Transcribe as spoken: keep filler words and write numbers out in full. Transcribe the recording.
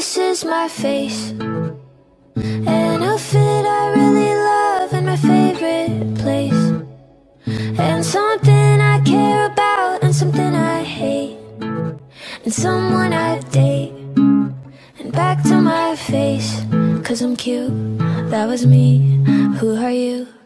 this is my face, an outfit I really love in my favorite place, and something I care about and something I hate, and someone I date, and back to my face, 'cause I'm cute, that was me, who are you?